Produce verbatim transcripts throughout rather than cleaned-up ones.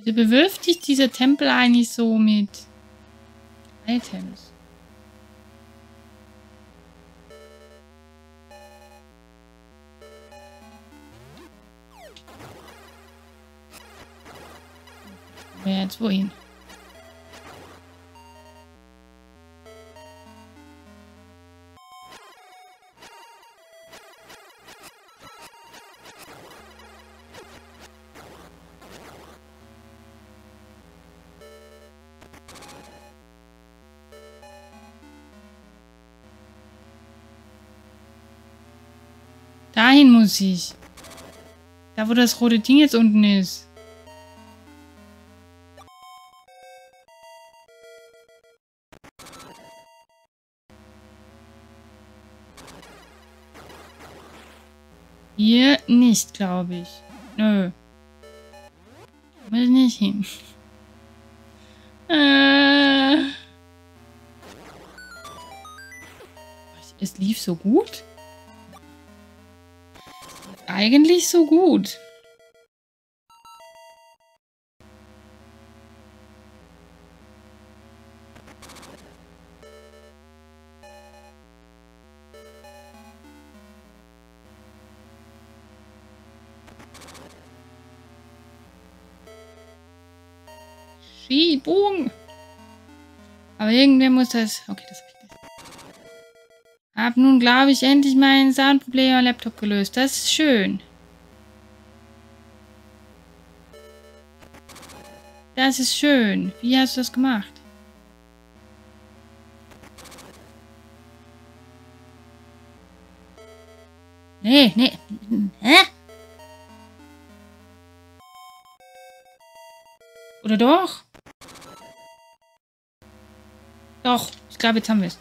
Wieso bewirft dich dieser Tempel eigentlich so mit Items? Wer jetzt wohin? Dahin muss ich. Da, wo das rote Ding jetzt unten ist. Hier nicht, glaube ich. Nö. Will nicht hin. Äh. Es lief so gut. Eigentlich so gut. Schiebung. Aber irgendwer muss das... Okay, das habe ich nicht. Hab nun, glaube ich, endlich mein Soundproblem am Laptop gelöst. Das ist schön. Das ist schön. Wie hast du das gemacht? Nee, nee. Hä? Oder doch? Doch. Ich glaube, jetzt haben wir es.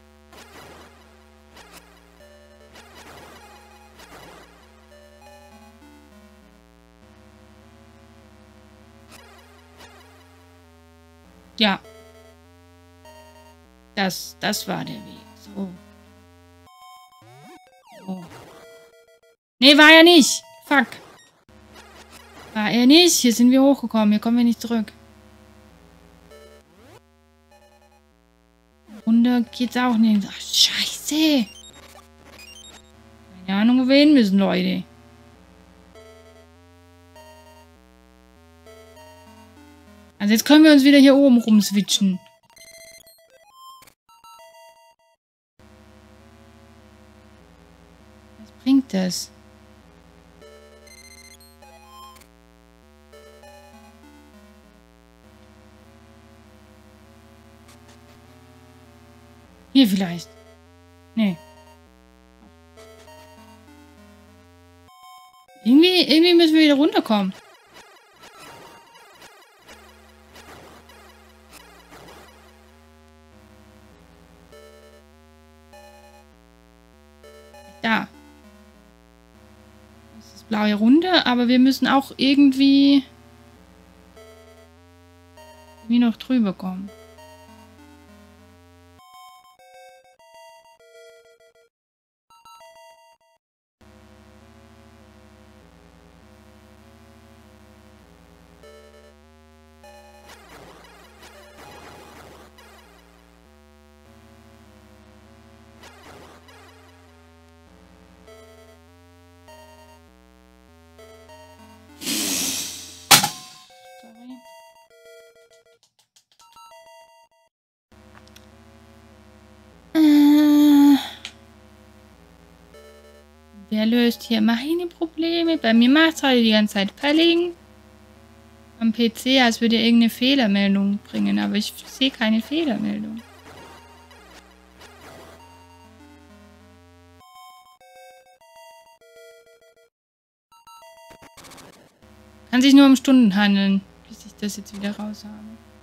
Ja. Das, das war der Weg. So. So. Nee, war er nicht. Fuck. War er nicht. Hier sind wir hochgekommen. Hier kommen wir nicht zurück. Runter geht's auch nicht. Ach, scheiße. Keine Ahnung, wo wir hin müssen, Leute. Also jetzt können wir uns wieder hier oben rumswitchen. Was bringt das? Hier vielleicht. Nee. Irgendwie, irgendwie müssen wir wieder runterkommen. Da. Das ist blaue Runde, aber wir müssen auch irgendwie, irgendwie noch drüber kommen. Sorry. Äh, wer löst hier meine Probleme? Bei mir macht es heute die ganze Zeit Pelling. Am P C, als würde er irgendeine Fehlermeldung bringen, aber ich sehe keine Fehlermeldung. Kann sich nur um Stunden handeln, bis ich das jetzt wieder raus habe.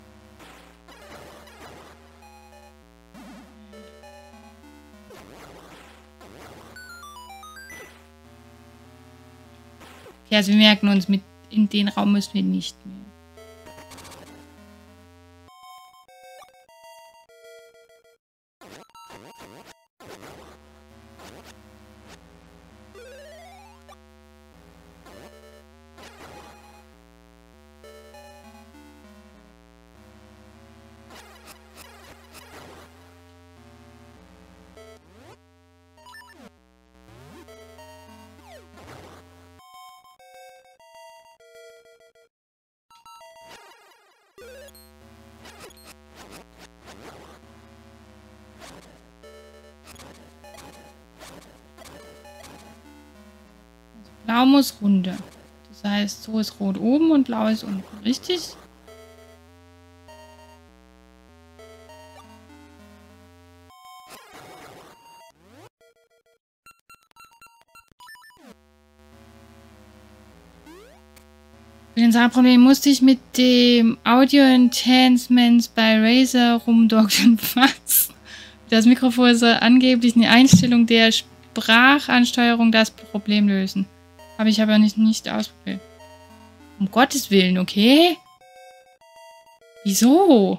Okay, also wir merken uns, mit in den Raum müssen wir nicht mehr. Blau muss runter. Das heißt, so ist rot oben und blau ist unten. Richtig? Für den Soundproblem musste ich mit dem Audio Enhancements bei Razer rumdoktern. Was? Das Mikrofon soll angeblich eine Einstellung der Sprachansteuerung das Problem lösen. Habe ich aber nicht, nicht ausprobiert. Um Gottes Willen, okay? Wieso?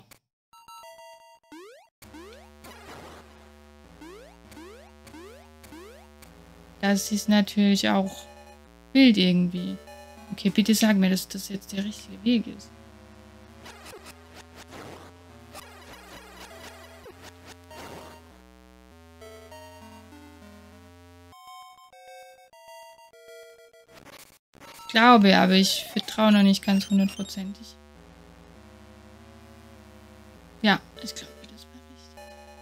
Das ist natürlich auch wild irgendwie. Okay, bitte sag mir, dass das jetzt der richtige Weg ist. Ich glaube, aber ich vertraue noch nicht ganz hundertprozentig. Ja, ich glaube, das war richtig.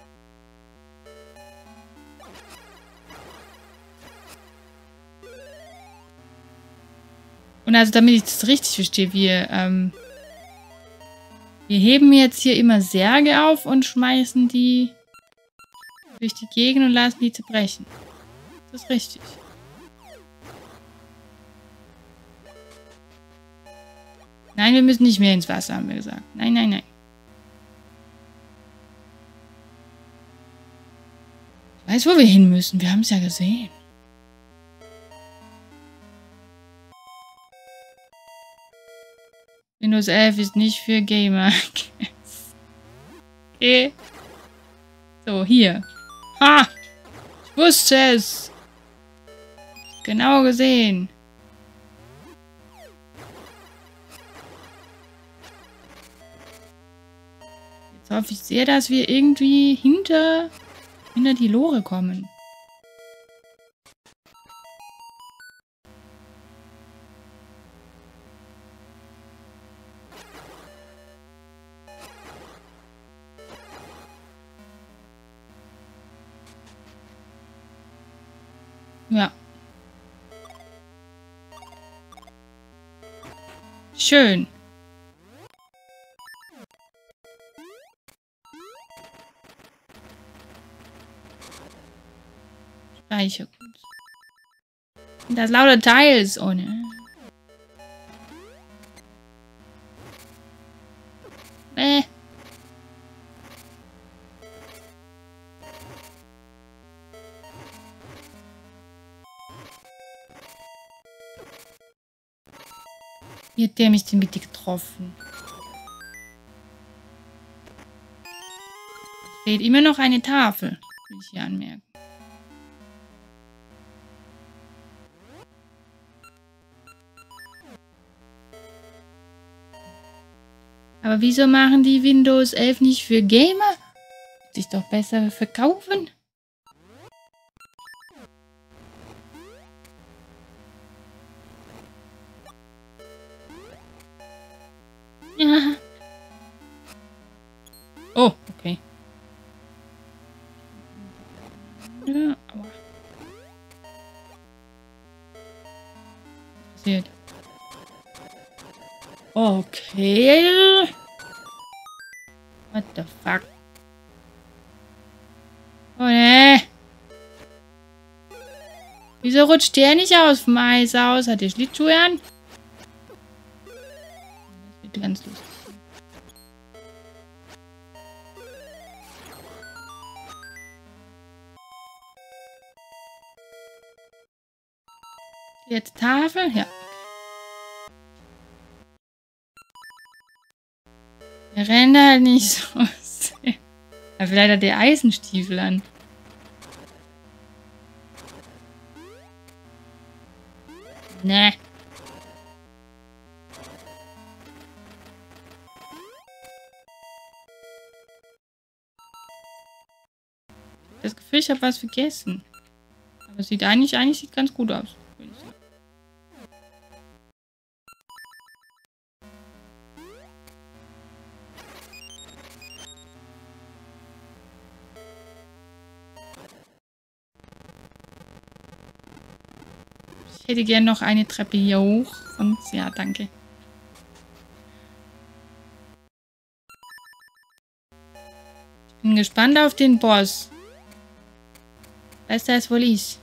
Und also, damit ich das richtig verstehe, wir, ähm, wir heben jetzt hier immer Särge auf und schmeißen die durch die Gegend und lassen die zerbrechen. Das ist richtig. Nein, wir müssen nicht mehr ins Wasser, haben wir gesagt. Nein, nein, nein. Ich weiß, wo wir hin müssen. Wir haben es ja gesehen. Windows elf ist nicht für Gamer. Okay. So, hier. Ha! Ich wusste es. Genau gesehen. Jetzt hoffe ich sehr, dass wir irgendwie hinter, hinter die Lore kommen. Ja. Schön. Speicher gut. Und das lauter Teils ohne. Äh. Wie hat der mich denn bitte getroffen? Es fehlt immer noch eine Tafel, will ich hier anmerken. Aber wieso machen die Windows elf nicht für Gamer? Sich doch besser verkaufen. Ja. Oh, okay. Ja, aua. Was passiert? Okay. What the fuck? Oh ne. Wieso rutscht der nicht aus vom Eis aus? Hat der Schlittschuhe an? Das wird ganz lustig. Jetzt Tafel? Ja. Der rennt halt nicht so sehr. Aber vielleicht hat der Eisenstiefel an. Ne. Das Gefühl, ich habe was vergessen. Aber es sieht eigentlich, eigentlich sieht ganz gut aus. Würde ich sagen. Ich hätte gern noch eine Treppe hier hoch. Und ja, danke. Ich bin gespannt auf den Boss. Weiß das wohl ich.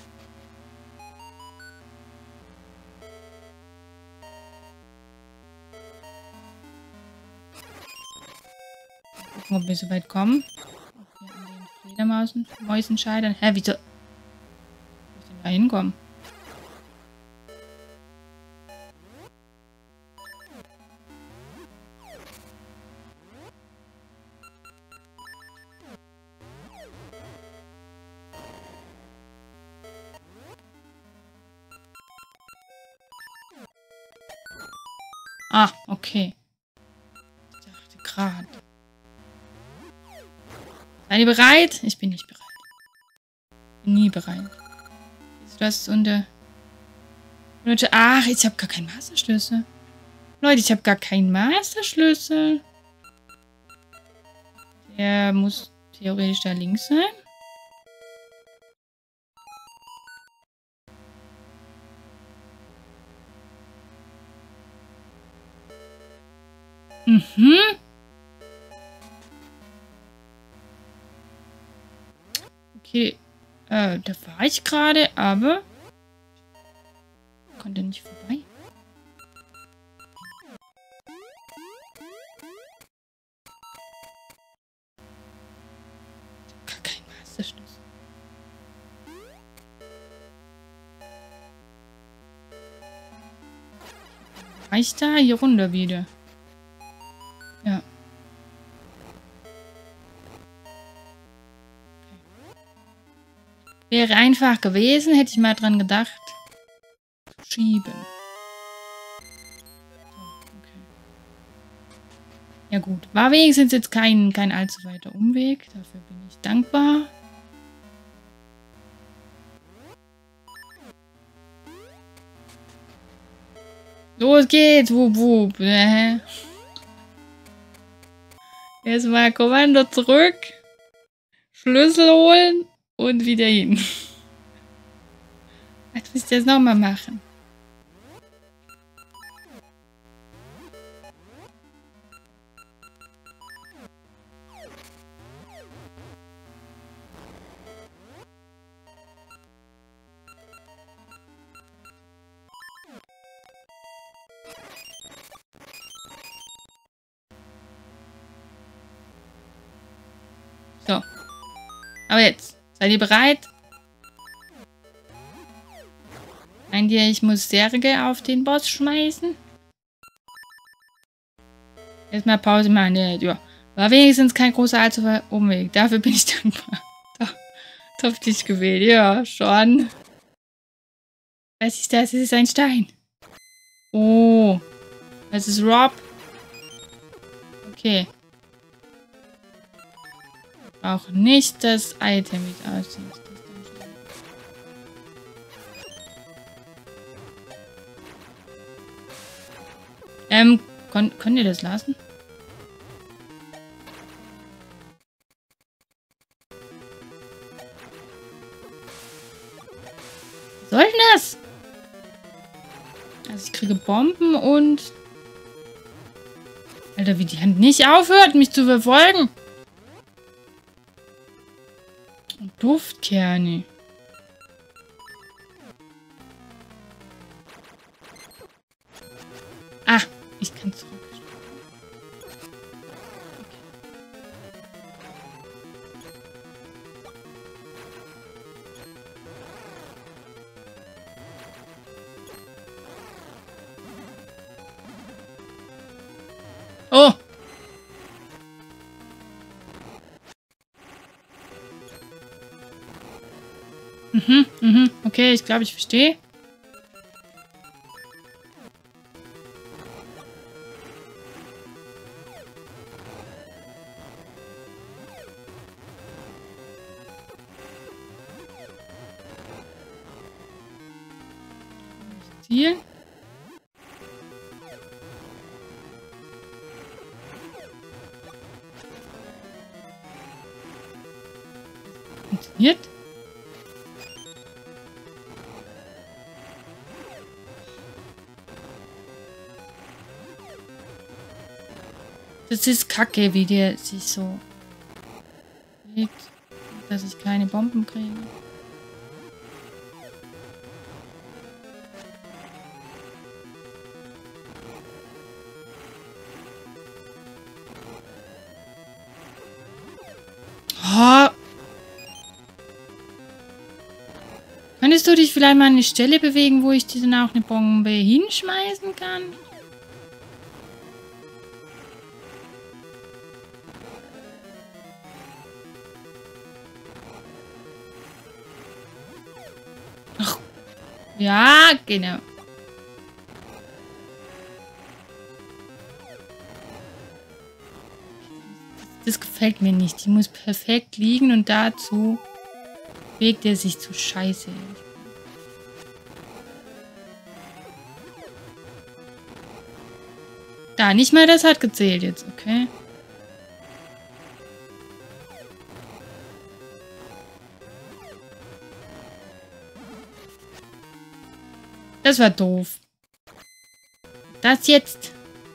Gucken, ob wir so weit kommen. Ob wir an den Fledermausen, Mäusen scheitern. Hä, wieso? Wo ich denn da hinkommen? Ah, okay. Ich dachte gerade. Seid ihr bereit? Ich bin nicht bereit. Bin nie bereit. Du hast unter... Ach, ich habe gar keinen Masterschlüssel. Leute, ich habe gar keinen Masterschlüssel. Der muss theoretisch da links sein. Mhm. Okay. Äh, da war ich gerade, aber... Ich konnte nicht vorbei. Gar kein Masterschlüssel. War ich da? Hier runter wieder. Ja. Okay. Wäre einfach gewesen, hätte ich mal dran gedacht. Schieben. So, okay. Ja gut. War wenigstens jetzt kein, kein allzu weiter Umweg. Dafür bin ich dankbar. Los geht's. Wup, wup. Äh. Erstmal Kommando zurück. Schlüssel holen und wieder hin. Was muss ich jetzt nochmal machen? So. Aber jetzt. Seid ihr bereit? Meint ihr, ich muss Särge auf den Boss schmeißen? Erstmal Pause machen. Ja. War wenigstens kein großer allzu Umweg. Dafür bin ich dankbar. Doch. Top dich gewählt. Ja, schon. Was ist das? Das ist ein Stein. Oh. Das ist Rob. Okay. Auch nicht das Item, wie es aussieht. Ähm, kon könnt ihr das lassen? Was soll denn das? Also ich kriege Bomben und... Alter, wie die Hand nicht aufhört, mich zu verfolgen. Duftkerne. Ah, ich kann zurück. Oh! Mhm, mhm. Okay, ich glaube, ich verstehe. Ziel. Funktioniert. Das ist kacke, wie der sich so bewegt, dass ich keine Bomben kriege. Oh. Könntest du dich vielleicht mal an eine Stelle bewegen, wo ich dir dann auch eine Bombe hinschmeißen kann? Ach. Ja, genau. Das gefällt mir nicht. Die muss perfekt liegen und dazu bewegt er sich zu scheiße. Da, nicht mal das hat gezählt jetzt, okay? Das war doof. Das jetzt.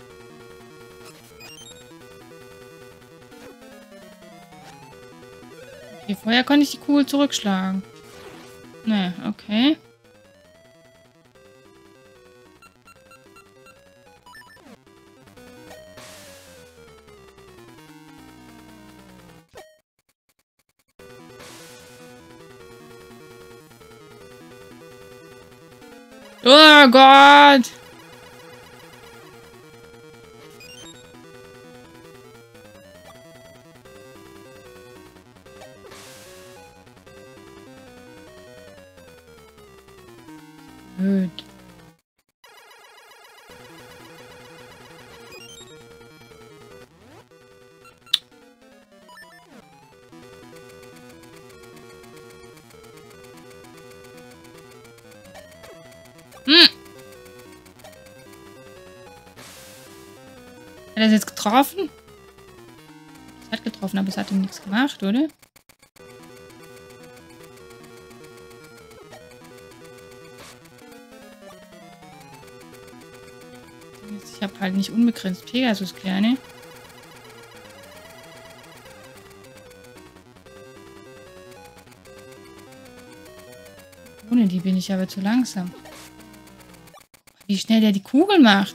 Okay, vorher konnte ich die Kugel zurückschlagen. Ne, okay. Oh Gott! Blöd. Hm. Hat er das jetzt getroffen? Es hat getroffen, aber es hat ihm nichts gemacht, oder? Ich habe halt nicht unbegrenzt Pegasus-Kerne. Ohne die bin ich aber zu langsam. Wie schnell der die Kugel macht.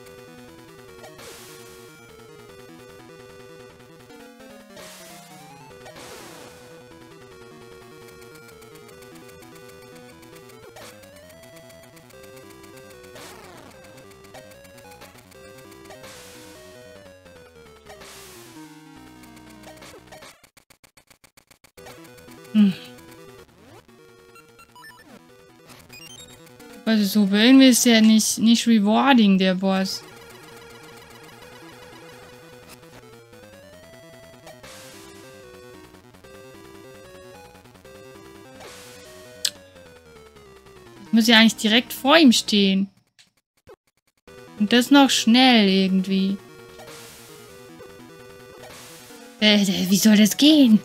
Hm. Also so irgendwie ist der nicht, nicht rewarding, der Boss. Ich muss ja eigentlich direkt vor ihm stehen. Und das noch schnell irgendwie. Äh, wie soll das gehen?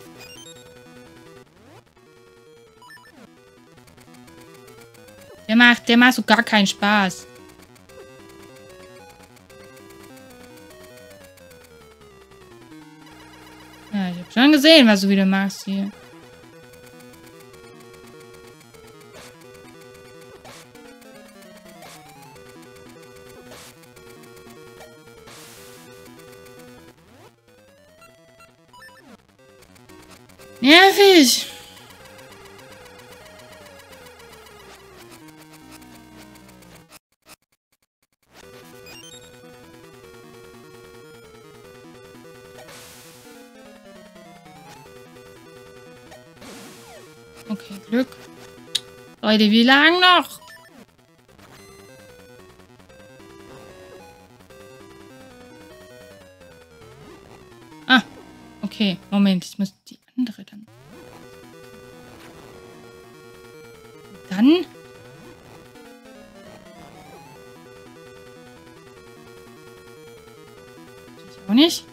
Der macht, der macht so gar keinen Spaß. Ja, ich habe schon gesehen, was du wieder machst hier. Nervig. Okay, Glück. Leute, wie lang noch? Ah, okay. Moment, ich muss die andere dann. Dann? Ich auch nicht.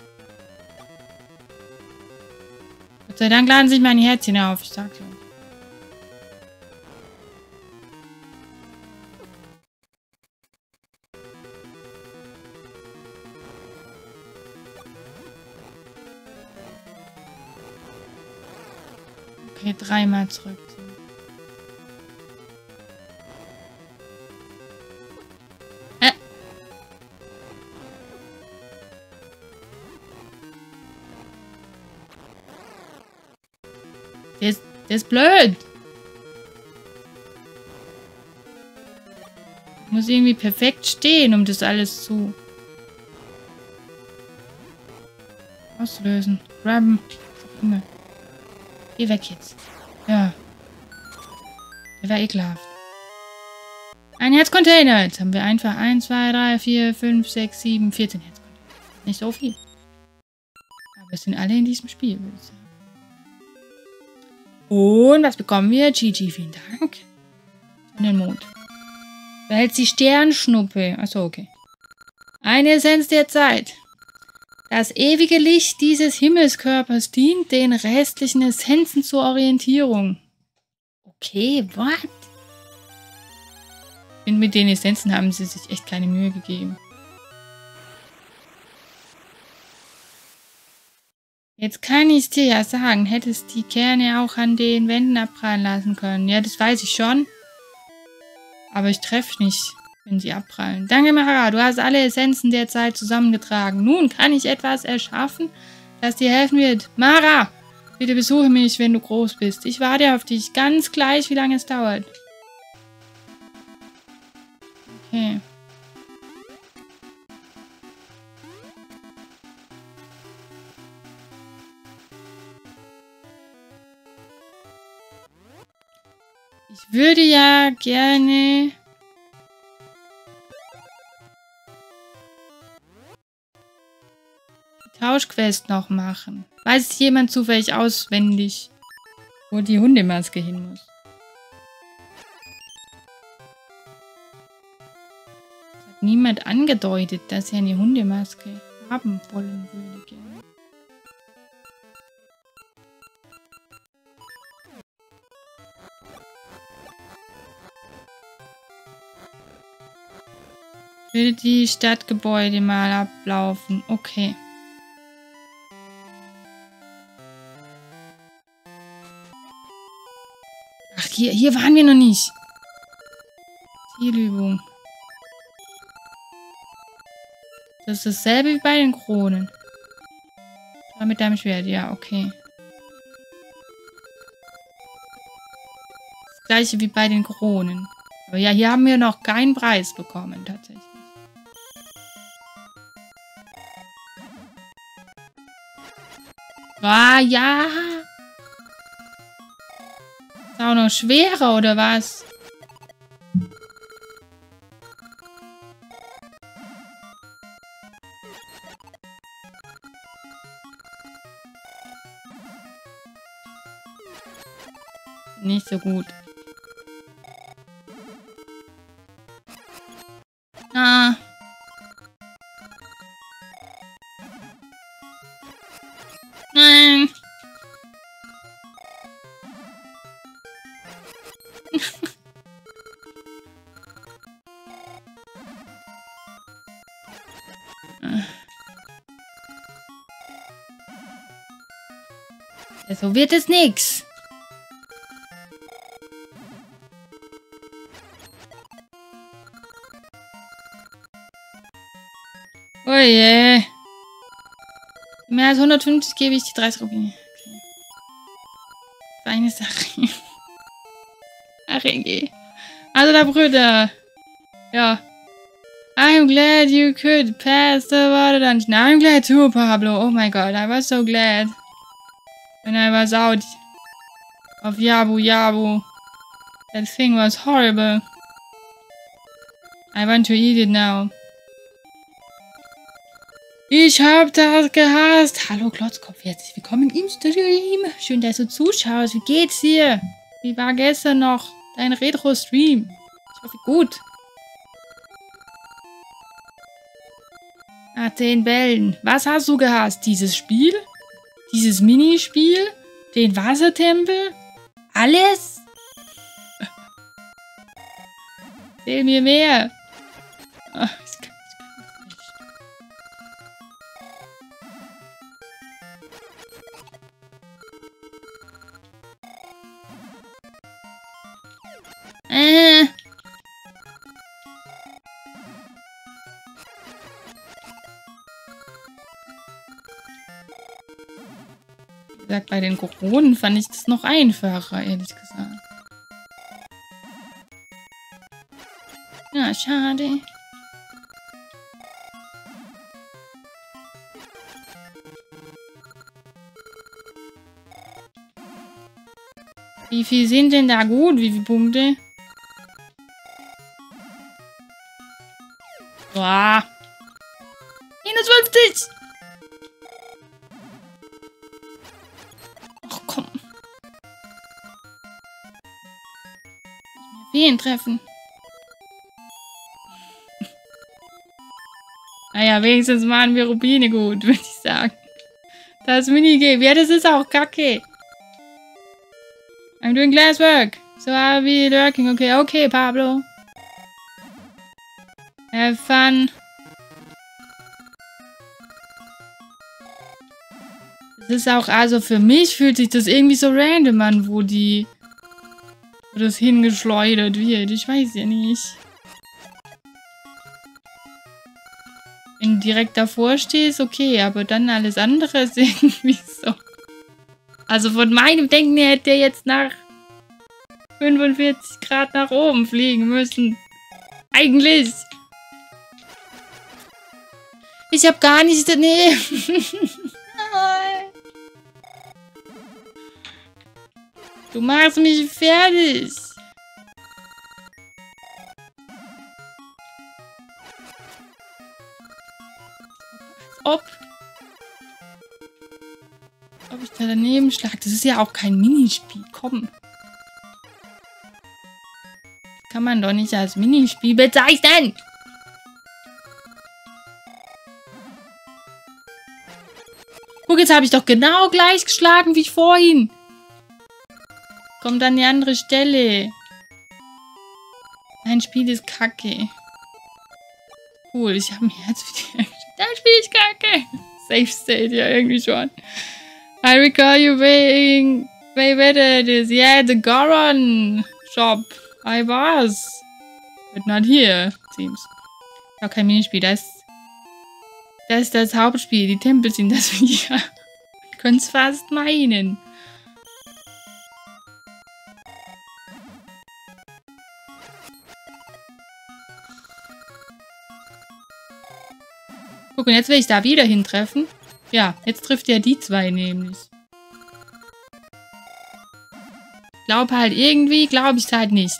Gott sei Dank laden sich meine Herzchen auf. Ich sag's euch. Okay, dreimal zurück. Äh. Der ist, der ist blöd. Ich muss irgendwie perfekt stehen, um das alles zu auslösen. Grabben. Geh weg jetzt. Ja. Der war ekelhaft. Ein Herzcontainer. Jetzt haben wir einfach eins, zwei, drei, vier, fünf, sechs, sieben, vierzehn Herzcontainer. Nicht so viel. Aber es sind alle in diesem Spiel, würde ich sagen. Und was bekommen wir? Gigi, vielen Dank. In den Mond. Behält die Sternschnuppe. Achso, okay. Eine Essenz der Zeit. Das ewige Licht dieses Himmelskörpers dient den restlichen Essenzen zur Orientierung. Okay, what? Und mit den Essenzen haben sie sich echt keine Mühe gegeben. Jetzt kann ich es dir ja sagen, hättest die Kerne auch an den Wänden abprallen lassen können. Ja, das weiß ich schon. Aber ich treffe nicht, wenn sie abprallen. Danke, Mara, du hast alle Essenzen der Zeit zusammengetragen. Nun kann ich etwas erschaffen, das dir helfen wird. Mara, bitte besuche mich, wenn du groß bist. Ich warte auf dich, ganz gleich, wie lange es dauert. Okay. Ich würde ja gerne die Tauschquest noch machen. Weiß jemand zufällig auswendig, wo die Hundemaske hin muss? Das hat niemand angedeutet, dass er eine Hundemaske haben wollen würde gerne. Ich würde die Stadtgebäude mal ablaufen. Okay. Ach, hier, hier waren wir noch nicht. Zielübung. Das ist dasselbe wie bei den Kronen. Aber mit deinem Schwert, ja, okay. Das gleiche wie bei den Kronen. Aber ja, hier haben wir noch keinen Preis bekommen, tatsächlich. Ah, ja. Ist auch noch schwerer, oder was? Nicht so gut. Ah. Nein. Ja, so wird es nix. Oh je. Mehr als hundertfünfzig gebe ich die dreißig Rubine. Okay. Feine Sache. Ach, Inge. Also, der Brüder. Ja. I'm glad you could pass the water dungeon. I'm glad too, Pablo. Oh my god, I was so glad. When I was out of Yabu Yabu. That thing was horrible. I want to eat it now. Ich hab das gehasst. Hallo Klotzkopf, herzlich willkommen im Stream. Schön, dass du zuschaust. Wie geht's dir? Wie war gestern noch dein Retro-Stream? Ich hoffe, gut. Nach den Bällen. Was hast du gehasst? Dieses Spiel? Dieses Minispiel? Den Wassertempel? Alles? Erzähl mir mehr. Ach, ich kann, ich kann nicht. gesagt, bei den Koronen fand ich das noch einfacher, ehrlich gesagt. Ja, schade. Wie viel sind denn da gut? Wie viele Punkte? Boah. einundfünfzig! Ach komm. Wen treffen? Naja, wenigstens waren wir Rubine gut, würde ich sagen. Das Minigame. Ja, das ist auch kacke. I'm doing glasswork. So I'll be lurking. Okay, okay, Pablo. Have fun. Das ist auch, also für mich fühlt sich das irgendwie so random an, wo die, wo das hingeschleudert wird. Ich weiß ja nicht. Wenn du direkt davor stehst, okay, aber dann alles andere ist irgendwie so. Also von meinem Denken her hätte er jetzt nach fünfundvierzig Grad nach oben fliegen müssen. Eigentlich. Ich habe gar nicht daneben. Du machst mich fertig. Ob. Ob ich da daneben schlage. Das ist ja auch kein Minispiel. Komm. Das kann man doch nicht als Minispiel bezeichnen. Guck, jetzt habe ich doch genau gleich geschlagen wie vorhin. Kommt an die andere Stelle. Dein Spiel ist kacke. Cool, ich habe mir jetzt wieder... Dein Spiel ist kacke. Safe State, ja, irgendwie schon. I recall you being way better at this. Yeah, the Goron shop. I was. But not here, seems. Auch kein Minispiel, das ist... Das ist das Hauptspiel. Die Tempel sind das hier. Könnt's fast meinen. Guck, und jetzt will ich da wieder hintreffen. Ja, jetzt trifft er die zwei nämlich. Ich glaube halt irgendwie, glaube ich halt nicht.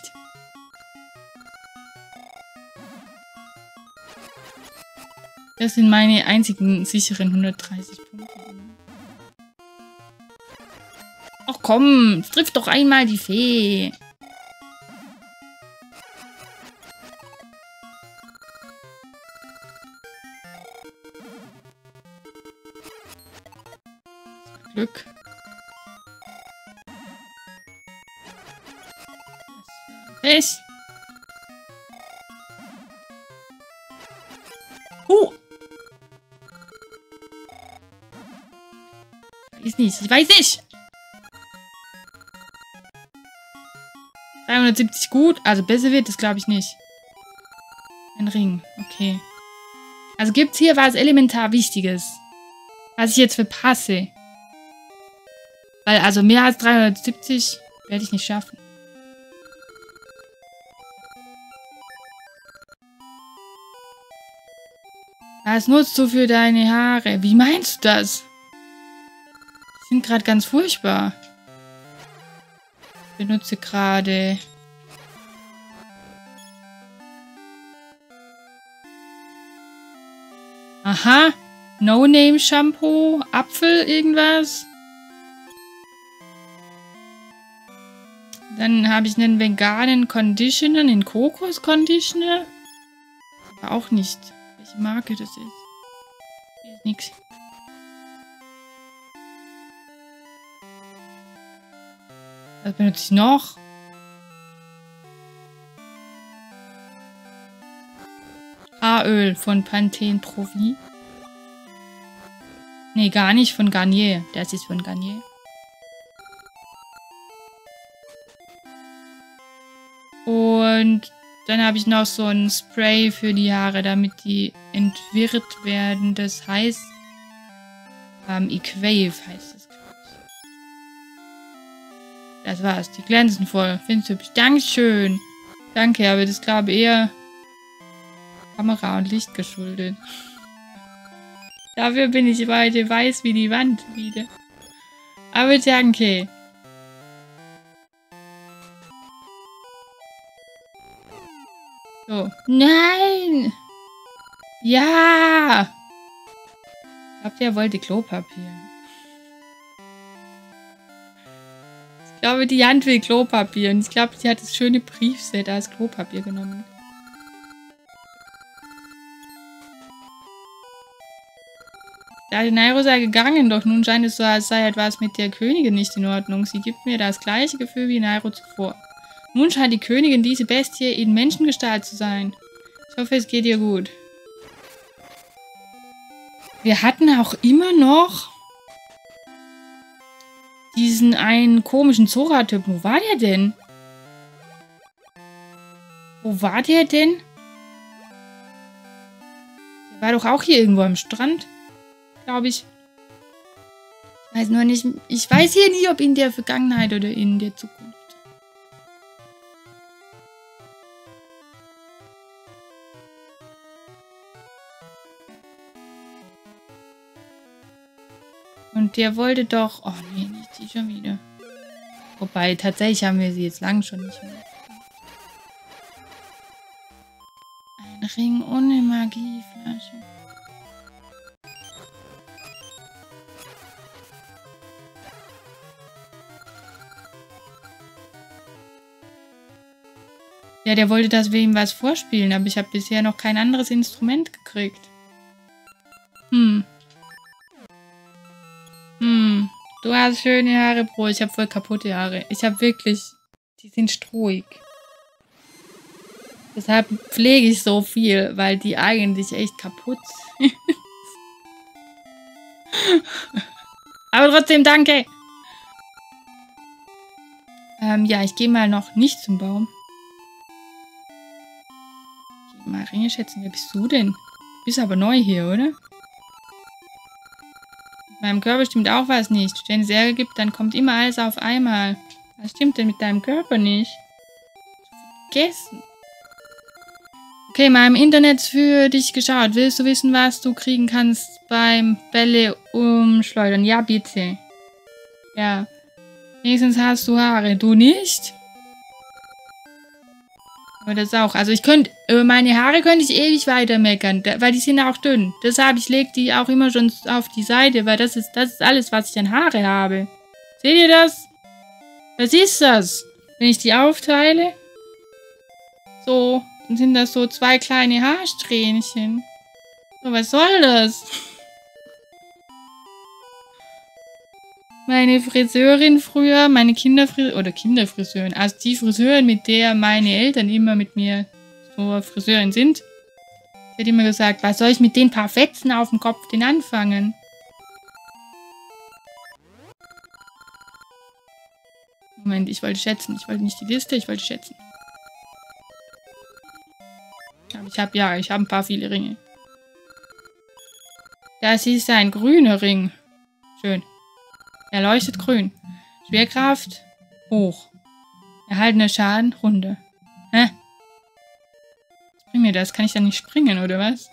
Das sind meine einzigen sicheren hundertdreißig Punkte. Ach komm, trifft doch einmal die Fee. Glück. Pech. Uh. Ist nicht, ich weiß nicht. dreihundertsiebzig gut, also besser wird es, glaube ich, nicht. Ein Ring, okay. Also gibt es hier was elementar Wichtiges, was ich jetzt verpasse. Weil also mehr als dreihundertsiebzig werde ich nicht schaffen. Was nutzt du für deine Haare? Wie meinst du das? Die sind gerade ganz furchtbar. Ich benutze gerade... Aha. No-Name-Shampoo. Apfel, irgendwas. Dann habe ich einen veganen Conditioner, einen Kokos-Conditioner. Aber auch nicht. Welche Marke das ist. Hier ist nichts. Was benutze ich noch? Haaröl von Pantene Profi. Nee, gar nicht von Garnier. Das ist von Garnier. Und dann habe ich noch so ein Spray für die Haare, damit die entwirrt werden. Das heißt, ähm, Equave heißt das, glaube ich. Das war's. Die glänzen voll. Findest du hübsch. Dankeschön. Danke, aber das glaube ich eher Kamera und Licht geschuldet. Dafür bin ich heute weiß wie die Wand wieder. Aber danke. So. Nein! Ja! Ich glaube, der wollte Klopapier. Ich glaube, die Hand will Klopapier. Und ich glaube, sie hat das schöne Briefset als Klopapier genommen. Da die Nairo sei gegangen, doch nun scheint es so, als sei etwas mit der Königin nicht in Ordnung. Sie gibt mir das gleiche Gefühl wie Nairo zuvor. Nun scheint die Königin diese Bestie in Menschengestalt zu sein. Ich hoffe, es geht ihr gut. Wir hatten auch immer noch diesen einen komischen Zora-Typ. Wo war der denn? Wo war der denn? Der war doch auch hier irgendwo am Strand. Glaube ich. Ich weiß nur nicht. Ich weiß hier nie, ob in der Vergangenheit oder in der Zukunft. Und der wollte doch... Oh nee, nicht die schon wieder. Wobei, tatsächlich haben wir sie jetzt lang schon nicht mehr. Ein Ring ohne Magieflasche. Ja, der wollte, dass wir ihm was vorspielen, aber ich habe bisher noch kein anderes Instrument gekriegt. Hm. Hm. Du hast schöne Haare, Bro. Ich habe voll kaputte Haare. Ich habe wirklich... Die sind strohig. Deshalb pflege ich so viel, weil die eigentlich echt kaputt sind. Aber trotzdem, danke! Ähm, ja, ich gehe mal noch nicht zum Baum. Mal Ringe schätzen. Wer bist du denn? Du bist aber neu hier, oder? Mit meinem Körper stimmt auch was nicht. Wenn es Ärger gibt, dann kommt immer alles auf einmal. Was stimmt denn mit deinem Körper nicht? Vergessen. Okay, mal im Internet für dich geschaut. Willst du wissen, was du kriegen kannst beim Bälle umschleudern? Ja, bitte. Ja. Wenigstens hast du Haare. Du nicht? Aber das auch. Also ich könnte, über meine Haare könnte ich ewig weiter meckern, weil die sind auch dünn. Deshalb, ich lege die auch immer schon auf die Seite, weil das ist, das ist alles, was ich an Haare habe. Seht ihr das? Was ist das? Wenn ich die aufteile, so, dann sind das so zwei kleine Haarsträhnchen. So, was soll das? Meine Friseurin früher, meine Kinderfriseurin, oder Kinderfriseurin, also die Friseurin, mit der meine Eltern immer mit mir so Friseurin sind, die hat immer gesagt, was soll ich mit den paar Fetzen auf dem Kopf denn anfangen? Moment, ich wollte schätzen, ich wollte nicht die Liste, ich wollte schätzen. Aber ich habe, ja, ich habe ein paar viele Ringe. Das ist ein grüner Ring. Schön. Er leuchtet grün. Schwerkraft hoch. Erhaltener Schaden runter. Hä? Was bringt mir das? Kann ich da nicht springen, oder was?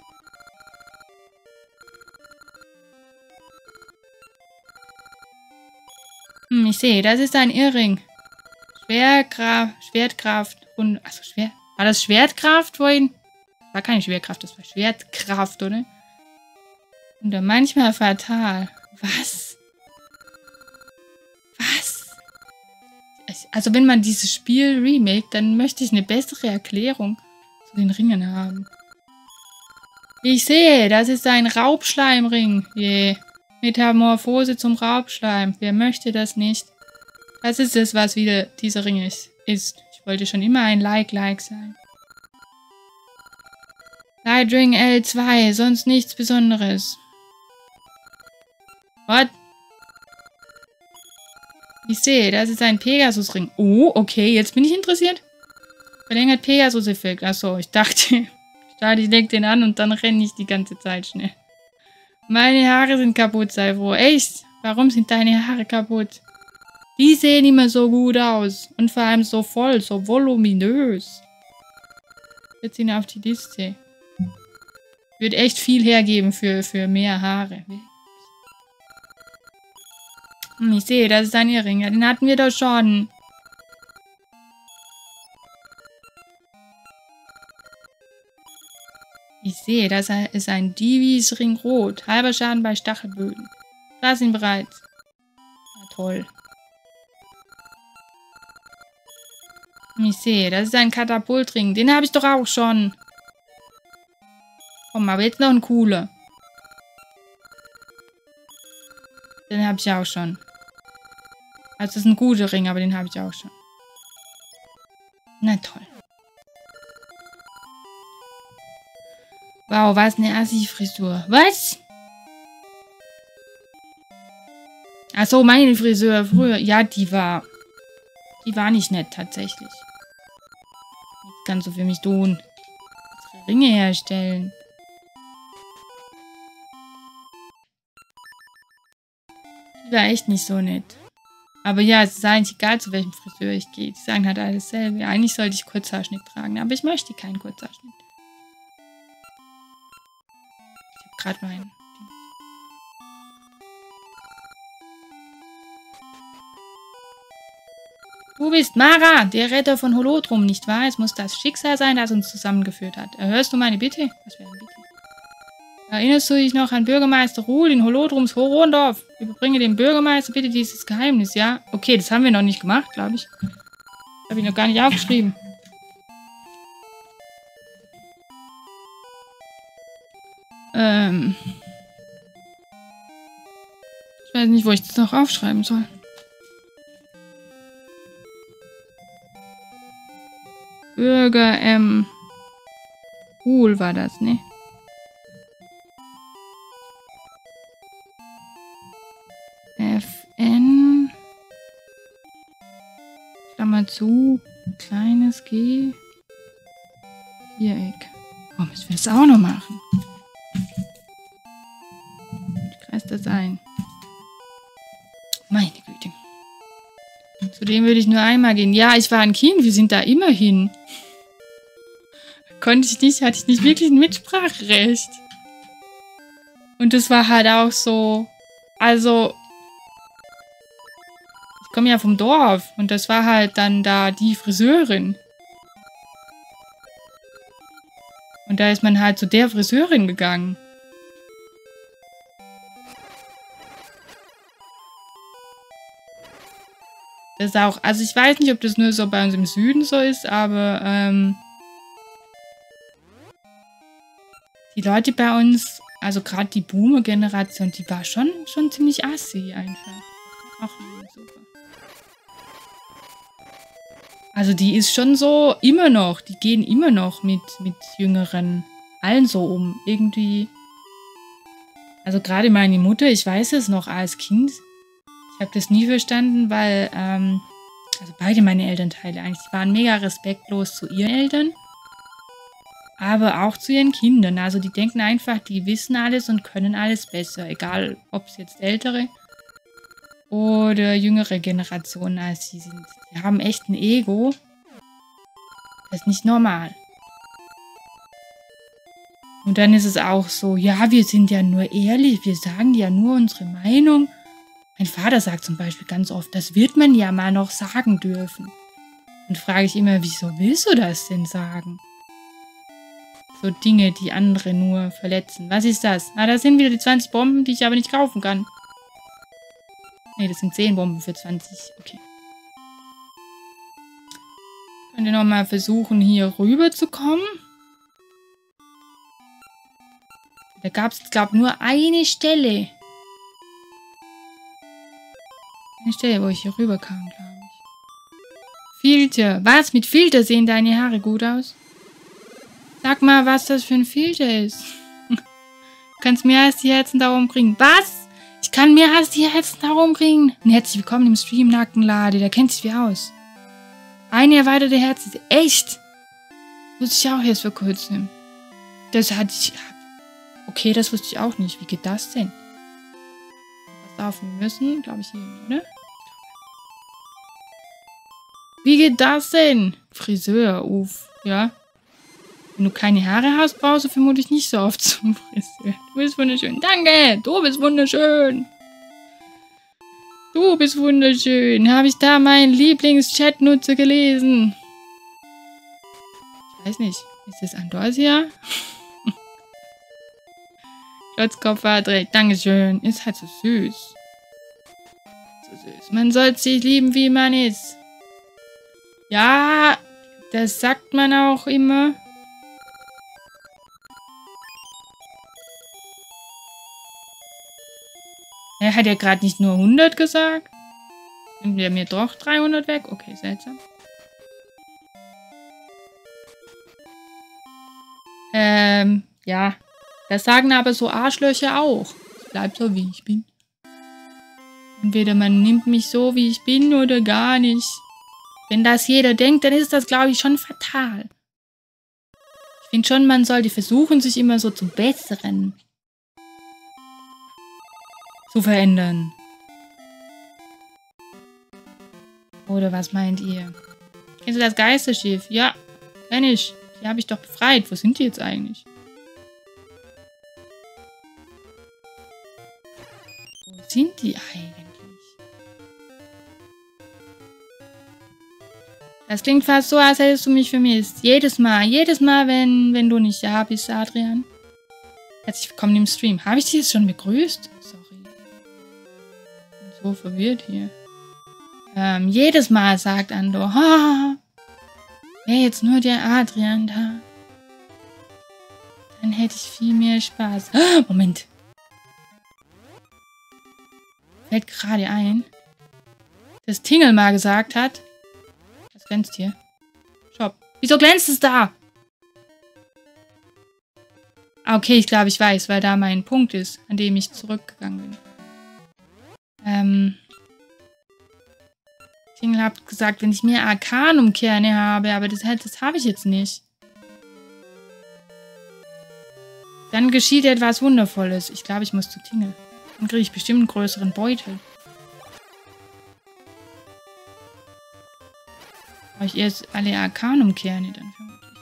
Hm, ich sehe, das ist ein Irrring. Schwerkraft, Schwertkraft und... Achso, Schwer... War das Schwertkraft vorhin? Das war keine Schwerkraft, das war Schwertkraft, oder? Und dann manchmal fatal. Was? Also wenn man dieses Spiel remake, dann möchte ich eine bessere Erklärung zu den Ringen haben. Ich sehe, das ist ein Raubschleimring. Yeah. Metamorphose zum Raubschleim. Wer möchte das nicht? Das ist es, was wieder dieser Ring ist. ist. Ich wollte schon immer ein Like-Like sein. Lightring L zwei, sonst nichts Besonderes. What? Ich sehe, das ist ein Pegasus-Ring. Oh, okay, jetzt bin ich interessiert. Verlängert Pegasus-Effekt. Achso, ich dachte, ich dachte, ich leg den an und dann renne ich die ganze Zeit schnell. Meine Haare sind kaputt, sei froh. Echt? Warum sind deine Haare kaputt? Die sehen immer so gut aus. Und vor allem so voll, so voluminös. Jetzt ihn auf die Liste. Wird echt viel hergeben für, für mehr Haare. Hm, ich sehe, das ist ein Ehering. Ja, den hatten wir doch schon. Ich sehe, das ist ein Divis Ring Rot. Halber Schaden bei Stachelböden. Da sind bereits. Ja, toll. Ich sehe, das ist ein Katapultring. Den habe ich doch auch schon. Komm, aber jetzt noch ein cooler. Den habe ich auch schon. Also das ist ein guter Ring, aber den habe ich auch schon. Na toll. Wow, was eine Assi-Frisur. Was? Ach so, meine Frisur früher. Ja, die war... Die war nicht nett, tatsächlich. Nichts kannst du für mich tun. Unsere Ringe herstellen. Die war echt nicht so nett. Aber ja, es ist eigentlich egal, zu welchem Friseur ich gehe. Die sagen halt alles dasselbe. Eigentlich sollte ich Kurzhaarschnitt tragen, aber ich möchte keinen Kurzhaarschnitt. Ich habe gerade meinen... Du bist Mara, der Retter von Holodrum, nicht wahr? Es muss das Schicksal sein, das uns zusammengeführt hat. Erhörst du meine Bitte? Was wäre denn Bitte? Erinnerst du dich noch an Bürgermeister Ruhl in Holodrums Horondorf? Überbringe dem Bürgermeister bitte dieses Geheimnis, ja? Okay, das haben wir noch nicht gemacht, glaube ich. Das habe ich noch gar nicht aufgeschrieben. Ähm. Ich weiß nicht, wo ich das noch aufschreiben soll. Bürger, ähm... Ruhl war das, ne? F N... Klammer zu, kleines G... Viereck. Oh, müssen wir das auch noch machen? Ich kreis das ein. Meine Güte. Zu dem würde ich nur einmal gehen. Ja, ich war ein Kind, wir sind da immer hin. Konnte ich nicht, hatte ich nicht wirklich ein Mitspracherecht. Und das war halt auch so, also, ich komme ja vom Dorf und das war halt dann da die Friseurin. Und da ist man halt zu der Friseurin gegangen. Das ist auch, also ich weiß nicht, ob das nur so bei uns im Süden so ist, aber ähm, die Leute bei uns, also gerade die Boomer-Generation, die war schon, schon ziemlich assi einfach. Auch super. Also die ist schon so immer noch, die gehen immer noch mit, mit Jüngeren allen so um. Irgendwie, also gerade meine Mutter, ich weiß es noch als Kind, ich habe das nie verstanden, weil, ähm, also beide meine Elternteile eigentlich, die waren mega respektlos zu ihren Eltern. Aber auch zu ihren Kindern. Also die denken einfach, die wissen alles und können alles besser. Egal, ob es jetzt ältere oder jüngere Generationen als sie sind. Die haben echt ein Ego. Das ist nicht normal. Und dann ist es auch so, ja, wir sind ja nur ehrlich. Wir sagen ja nur unsere Meinung. Mein Vater sagt zum Beispiel ganz oft, das wird man ja mal noch sagen dürfen. Und frage ich immer, wieso willst du das denn sagen? So Dinge, die andere nur verletzen. Was ist das? Ah, das sind wieder die zwanzig Bomben, die ich aber nicht kaufen kann. Ne, das sind zehn Bomben für zwanzig. Okay. Könnt ihr nochmal versuchen, hier rüber zu kommen? Da gab es, glaube ich, nur eine Stelle. Eine Stelle, wo ich hier rüber kam, glaube ich. Filter. Was? Mit Filter sehen deine Haare gut aus? Sag mal, was das für ein Filter ist. Du kannst mehr als die Herzen darum bringen. Was? Ich kann mehr als die Herzen darum bringen. Und herzlich willkommen im Stream Nackenlade. Der kennt sich wie aus. Eine erweiterte Herzen. Echt? Wusste ich auch erst vor kurzem. Das hatte ich... Okay, das wusste ich auch nicht. Wie geht das denn? Was darf wir müssen? Glaube ich hier, oder? Wie geht das denn? Friseur, uff, ja. Wenn du keine Haare hast, brauchst du vermutlich nicht so oft zum Friseur. Du bist wunderschön. Danke, du bist wunderschön. Du bist wunderschön. Habe ich da meinen Lieblings-Chat-Nutzer gelesen? Ich weiß nicht. Ist das Andorsia? Klotzkopf war direkt. Dankeschön. Ist halt so süß. So süß. Man sollte sich lieben, wie man ist. Ja, das sagt man auch immer. Er hat ja gerade nicht nur hundert gesagt. Nimmt er mir doch dreihundert weg? Okay, seltsam. Ähm, ja. Das sagen aber so Arschlöcher auch. Ich bleib so, wie ich bin. Entweder man nimmt mich so, wie ich bin, oder gar nicht. Wenn das jeder denkt, dann ist das, glaube ich, schon fatal. Ich finde schon, man sollte versuchen, sich immer so zum Besseren zu verändern. Oder was meint ihr? Kennst du das Geisterschiff? Ja, kenn ich. Die habe ich doch befreit. Wo sind die jetzt eigentlich? Wo sind die eigentlich? Das klingt fast so, als hättest du mich vermisst. Jedes Mal, jedes Mal, wenn, wenn du nicht da bist, Adrian. Herzlich willkommen im Stream. Habe ich dich jetzt schon begrüßt? Sorry. Ich bin so verwirrt hier. Ähm, jedes Mal sagt Andor, ha, wäre jetzt nur der Adrian da. Dann hätte ich viel mehr Spaß. Ah, Moment. Fällt gerade ein, dass Tingle mal gesagt hat, was glänzt hier? Shop. Wieso glänzt es da? Ah, okay, ich glaube, ich weiß, weil da mein Punkt ist, an dem ich zurückgegangen bin. Ähm... Tingle hat gesagt, wenn ich mehr Arcanum-Kerne habe, aber das, das habe ich jetzt nicht. Dann geschieht etwas Wundervolles. Ich glaube, ich muss zu Tingle. Dann kriege ich bestimmt einen größeren Beutel. Brauche ich erst alle Arcanum-Kerne dann vermutlich.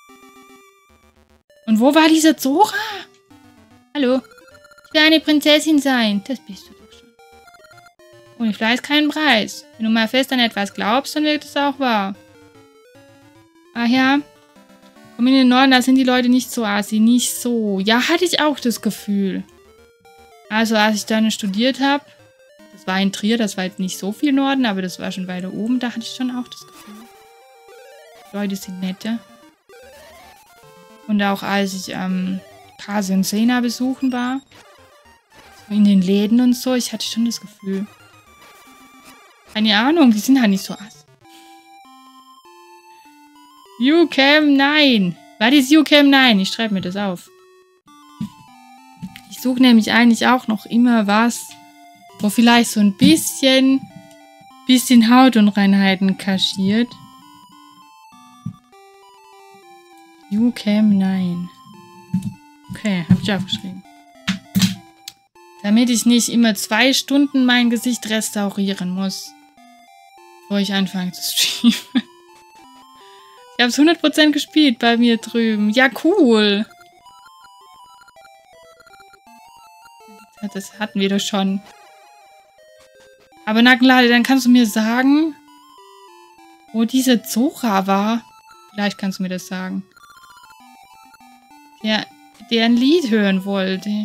Und wo war dieser Zora? Hallo? Ich will eine Prinzessin sein. Das bist du doch schon. Ohne Fleiß keinen Preis. Wenn du mal fest an etwas glaubst, dann wird es auch wahr. Ach ja. Komm in den Norden, da sind die Leute nicht so assi. Nicht so. Ja, hatte ich auch das Gefühl. Also, als ich dann studiert habe, das war in Trier, das war jetzt nicht so viel Norden, aber das war schon weiter oben, da hatte ich schon auch das Gefühl. Die Leute sind netter. Und auch als ich ähm, Kasi und Sena besuchen war, so in den Läden und so, ich hatte schon das Gefühl. Keine Ahnung, die sind halt nicht so ass. YouCam, nein. Was ist YouCam, nein? Ich schreibe mir das auf. Ich suche nämlich eigentlich auch noch immer was, wo vielleicht so ein bisschen, bisschen Hautunreinheiten kaschiert. YouCam, nein. Okay, habe ich aufgeschrieben. Damit ich nicht immer zwei Stunden mein Gesicht restaurieren muss. Bevor ich anfange zu streamen. Ich habe es hundert Prozent gespielt bei mir drüben. Ja, cool. Das hatten wir doch schon. Aber Nackenlade, dann kannst du mir sagen, wo diese Zora war. Vielleicht kannst du mir das sagen. Der, der ein Lied hören wollte.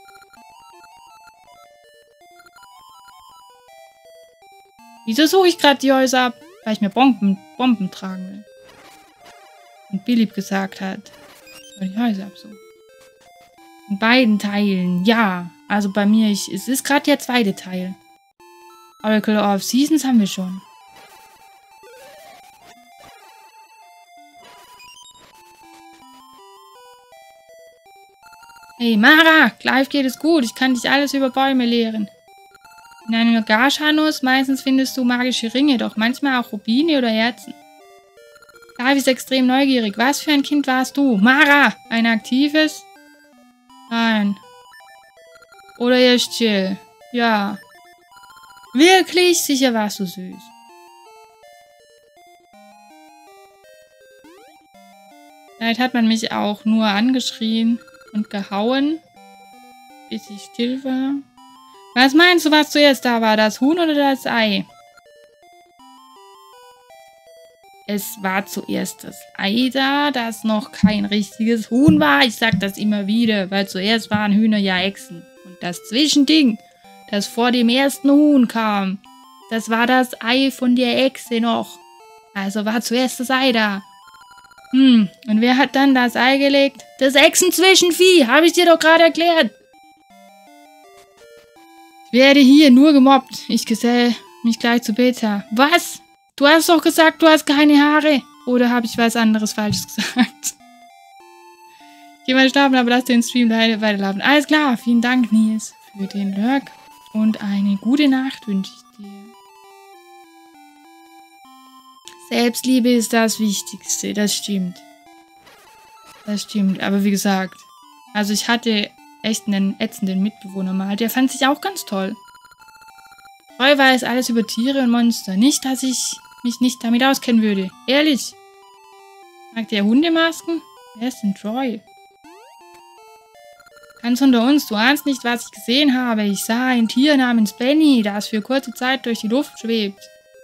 Wieso suche ich gerade die Häuser ab? Weil ich mir Bomben, Bomben tragen will. Und Billy gesagt hat, ich soll die Häuser absuchen. In beiden Teilen, ja. Also bei mir, ich, es ist gerade der zweite Teil. Oracle of Seasons haben wir schon. Hey Mara, live geht es gut. Ich kann dich alles über Bäume lehren. In einer Garschanuss meistens findest du magische Ringe, doch manchmal auch Rubine oder Herzen. Clive ist extrem neugierig. Was für ein Kind warst du? Mara! Ein aktives? Nein. Oder er ist chill. Ja. Wirklich? Sicher warst du süß. Vielleicht hat man mich auch nur angeschrien und gehauen, bis ich still war. Was meinst du, was zuerst da war? Das Huhn oder das Ei? Es war zuerst das Ei da, das noch kein richtiges Huhn war. Ich sag das immer wieder, weil zuerst waren Hühner ja Echsen. Und das Zwischending, das vor dem ersten Huhn kam, das war das Ei von der Echse noch. Also war zuerst das Ei da. Hm, und wer hat dann das Ei gelegt? Das Echsenzwischenvieh, habe ich dir doch gerade erklärt. Ich werde hier nur gemobbt. Ich gesell mich gleich zu Beta. Was? Du hast doch gesagt, du hast keine Haare. Oder habe ich was anderes Falsches gesagt? Ich gehe mal schlafen, aber lass den Stream weiterlaufen. Alles klar, vielen Dank, Nils, für den Lurk. Und eine gute Nacht wünsche ich dir. Selbstliebe ist das Wichtigste, das stimmt. Das stimmt, aber wie gesagt, also ich hatte echt einen ätzenden Mitbewohner mal, der fand sich auch ganz toll. Roy weiß alles über Tiere und Monster. Nicht, dass ich mich nicht damit auskennen würde. Ehrlich. Mag der Hundemasken? Wer ist denn Troy? Ganz unter uns, du ahnst nicht, was ich gesehen habe. Ich sah ein Tier namens Benny, das für kurze Zeit durch die Luft schwebt.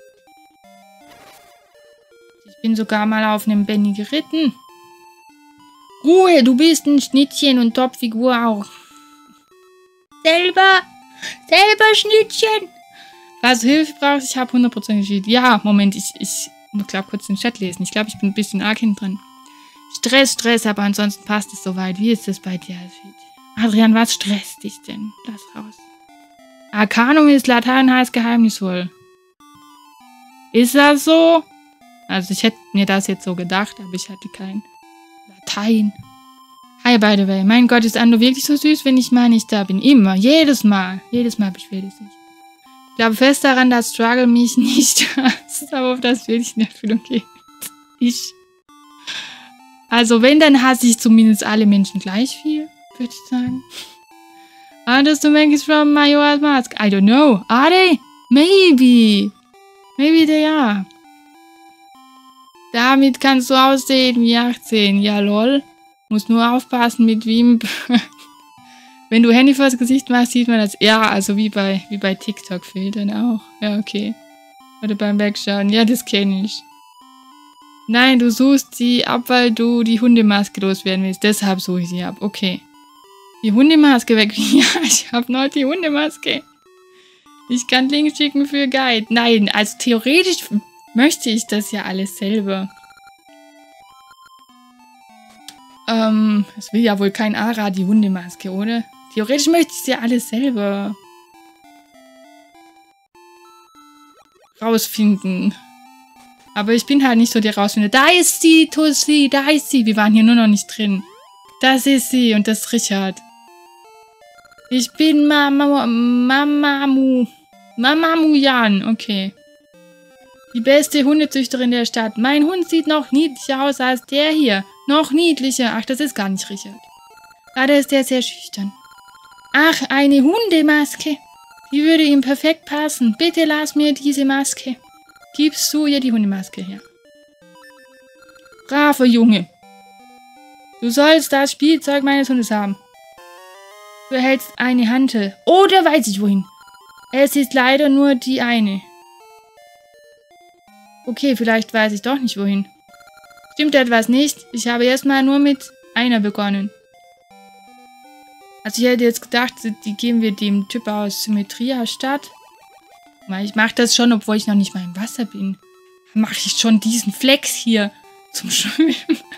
Ich bin sogar mal auf einem Benny geritten. Ruhe, du bist ein Schnittchen und Topfigur auch. Selber, selber Schnittchen. Was Hilfe brauchst, ich habe hundert Prozent geschieht. Ja, Moment, ich, ich muss glaub, kurz den Chat lesen. Ich glaube, ich bin ein bisschen arg hinten drin. Stress, Stress, aber ansonsten passt es soweit. Wie ist das bei dir, Alfred? Adrian, was stresst dich denn? Lass raus. Arcanum ist Latein heißt geheimnisvoll. Ist das so? Also ich hätte mir das jetzt so gedacht, aber ich hatte kein Latein. Hi, by the way. Mein Gott, ist Ando wirklich so süß, wenn ich mal nicht da bin. Immer, jedes Mal. Jedes Mal beschwert es sich. Ich glaube fest daran, dass Struggle mich nicht hasst, aber auf das will ich in Erfüllung gehen. Ich. Also wenn, dann hasse ich zumindest alle Menschen gleich viel, würde ich sagen. Are those Monkeys from Majora's Mask? I don't know. Are they? Maybe. Maybe they are. Damit kannst du aussehen wie achtzehn. Ja, lol. Muss nur aufpassen, mit wem. Wenn du Handy vors Gesicht machst, sieht man das. Ja, also wie bei, wie bei TikTok-Filtern auch. Ja, okay. Oder beim Wegschauen. Ja, das kenne ich. Nein, du suchst sie ab, weil du die Hundemaske loswerden willst. Deshalb suche ich sie ab. Okay. Die Hundemaske weg. Ja, ich habe noch die Hundemaske. Ich kann Links schicken für Guide. Nein, also theoretisch möchte ich das ja alles selber. Ähm, es will ja wohl kein Ara, die Hundemaske, oder? Theoretisch möchte ich ja alles selber rausfinden. Aber ich bin halt nicht so der Rausfinder. Da ist sie, Tussi, da ist sie. Wir waren hier nur noch nicht drin. Das ist sie und das ist Richard. Ich bin Mama, Mamamu, Mamamu Jan, okay. Die beste Hundezüchterin der Stadt. Mein Hund sieht noch niedlicher aus als der hier. Noch niedlicher. Ach, das ist gar nicht Richard. Leider ist der sehr schüchtern. Ach, eine Hundemaske. Die würde ihm perfekt passen. Bitte lass mir diese Maske. Gibst du ihr die Hundemaske her? Braver Junge. Du sollst das Spielzeug meines Hundes haben. Du erhältst eine Hantel. Oh, da weiß ich wohin. Es ist leider nur die eine. Okay, vielleicht weiß ich doch nicht wohin. Stimmt etwas nicht? Ich habe erstmal nur mit einer begonnen. Also ich hätte jetzt gedacht, die geben wir dem Typ aus Symmetria statt. Ich mache das schon, obwohl ich noch nicht mal im Wasser bin. Mache ich schon diesen Flex hier zum Schwimmen.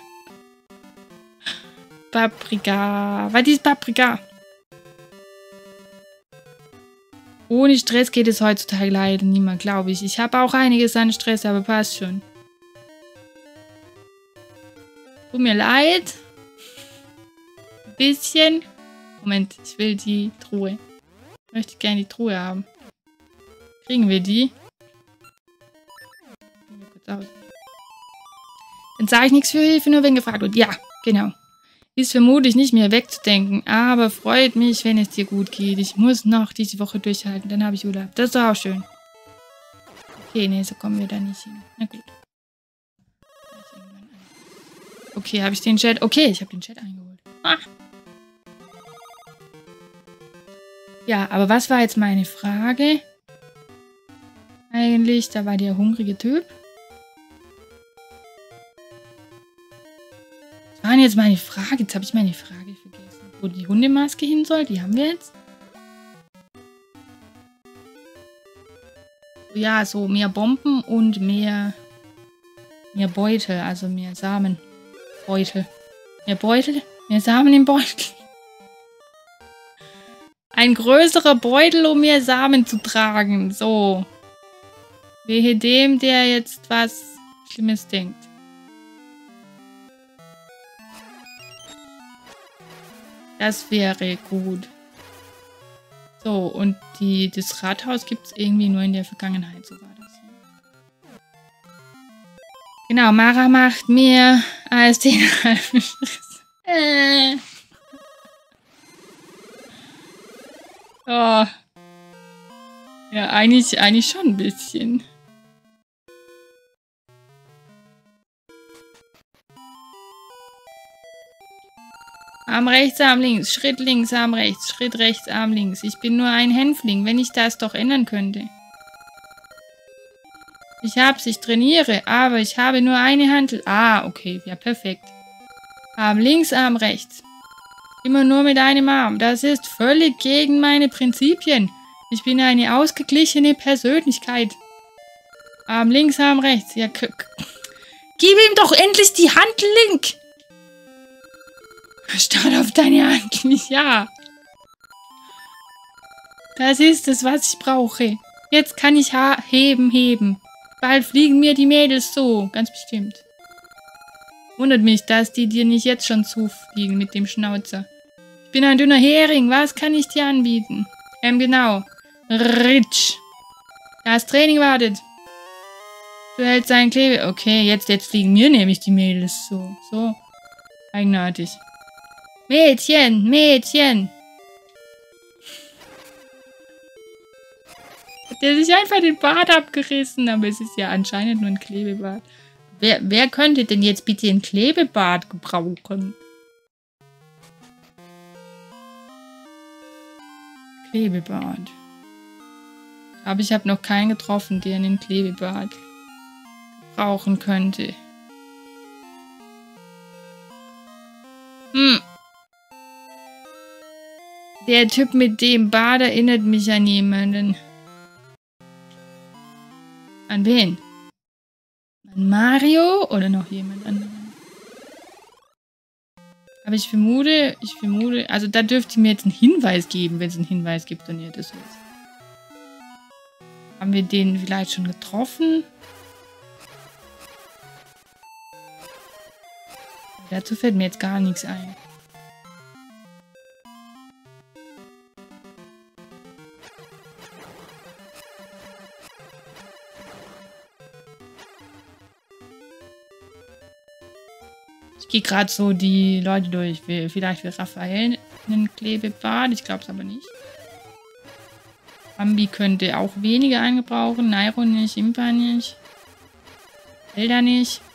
Paprika. Was ist Paprika? Ohne Stress geht es heutzutage leider niemand, glaube ich. Ich habe auch einiges an Stress, aber passt schon. Tut mir leid. Ein bisschen. Moment, ich will die Truhe. Ich möchte gerne die Truhe haben. Kriegen wir die? Dann sage ich nichts für Hilfe, nur wenn gefragt wird. Ja, genau. Ist vermutlich nicht mehr wegzudenken, aber freut mich, wenn es dir gut geht. Ich muss noch diese Woche durchhalten, dann habe ich Urlaub. Das ist doch auch schön. Okay, nee, so kommen wir da nicht hin. Na gut. Okay, habe ich den Chat... Okay, ich habe den Chat eingeholt. Ah. Ja, aber was war jetzt meine Frage? Eigentlich, da war der hungrige Typ. Was war denn jetzt meine Frage? Jetzt habe ich meine Frage vergessen. Wo die Hundemaske hin soll, die haben wir jetzt. Ja, so mehr Bomben und mehr, mehr Beutel, also mehr Samenbeutel. Mehr Beutel, mehr Samen im Beutel. Ein größerer Beutel, um mehr Samen zu tragen. So. Wehe dem, der jetzt was Schlimmes denkt. Das wäre gut. So, und die, das Rathaus gibt es irgendwie nur in der Vergangenheit, so war das. Genau, Mara macht mehr als den halben Schritt. Äh. Oh. Ja, eigentlich, eigentlich schon ein bisschen. Arm rechts, Arm links, Schritt links, Arm rechts, Schritt rechts, Arm links. Ich bin nur ein Hänfling, wenn ich das doch ändern könnte. Ich hab's, ich trainiere, aber ich habe nur eine Hantel. Ah, okay, ja, perfekt. Arm links, Arm rechts. Immer nur mit einem Arm. Das ist völlig gegen meine Prinzipien. Ich bin eine ausgeglichene Persönlichkeit. Arm links, Arm rechts. Ja, gib ihm doch endlich die Hantel, Link! Start auf deine Hand. Ja. Das ist es, was ich brauche. Jetzt kann ich heben, heben. Bald fliegen mir die Mädels so. Ganz bestimmt. Wundert mich, dass die dir nicht jetzt schon zufliegen mit dem Schnauzer. Ich bin ein dünner Hering. Was kann ich dir anbieten? Ähm, genau. Ritsch. Das Training wartet. Du hältst seinen Klebe. Okay, jetzt, jetzt fliegen mir nämlich die Mädels so. So. Eigenartig. Mädchen, Mädchen. Hat der sich einfach den Bart abgerissen, aber es ist ja anscheinend nur ein Klebebart. Wer, wer könnte denn jetzt bitte ein Klebebart gebrauchen? Klebebart. Aber ich habe noch keinen getroffen, der einen Klebebart brauchen könnte. Hm. Der Typ mit dem Bart erinnert mich an jemanden. An wen? An Mario oder noch jemand anderen? Aber ich vermute, ich vermute, also da dürfte mir jetzt einen Hinweis geben, wenn es einen Hinweis gibt und ihr das wisst. Haben wir den vielleicht schon getroffen? Dazu fällt mir jetzt gar nichts ein. Ich gehe gerade so die Leute durch. Vielleicht will Raphael einen Klebebart. Ich glaube es aber nicht. Bambi könnte auch weniger eingebrauchen. Nairo nicht. Impa nicht. Zelda nicht.